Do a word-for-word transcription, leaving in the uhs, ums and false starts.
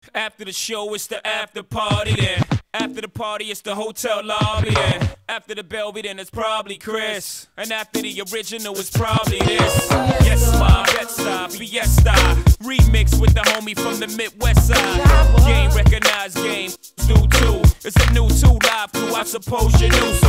After the show, it's the after party then. After the party, it's the hotel lobby then. After the Belvy, then it's probably Chris. And after the original, it's probably this. Yes, ma, Betside, Fiesta. Remix with the homie from the Midwest side. Game recognized, game do too. It's a new two live crew, I suppose you knew.